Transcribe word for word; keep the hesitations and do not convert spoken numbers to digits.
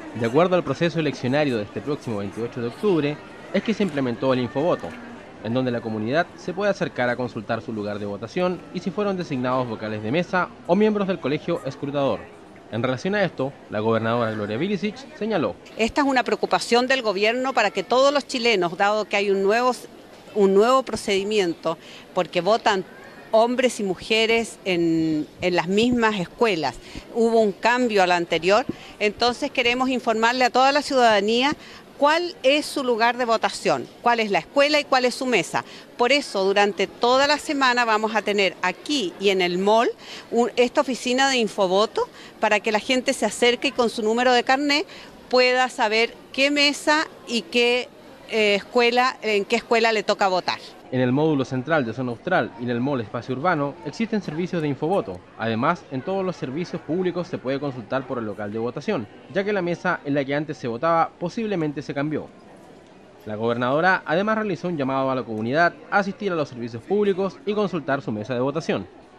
De acuerdo al proceso eleccionario de este próximo veintiocho de octubre, es que se implementó el Infovoto, en donde la comunidad se puede acercar a consultar su lugar de votación y si fueron designados vocales de mesa o miembros del colegio escrutador. En relación a esto, la gobernadora Gloria Vilicic señaló: Esta es una preocupación del gobierno para que todos los chilenos, dado que hay un nuevo, un nuevo procedimiento, porque votan hombres y mujeres en, en las mismas escuelas, hubo un cambio al anterior, entonces queremos informarle a toda la ciudadanía cuál es su lugar de votación, cuál es la escuela y cuál es su mesa. Por eso, durante toda la semana vamos a tener aquí y en el mall un, esta oficina de Infovoto para que la gente se acerque y con su número de carnet pueda saber qué mesa y qué eh, escuela, en qué escuela le toca votar. En el módulo central de Zona Austral y en el mall Espacio Urbano existen servicios de Infovoto. Además, en todos los servicios públicos se puede consultar por el local de votación, ya que la mesa en la que antes se votaba posiblemente se cambió. La gobernadora además realizó un llamado a la comunidad a asistir a los servicios públicos y consultar su mesa de votación.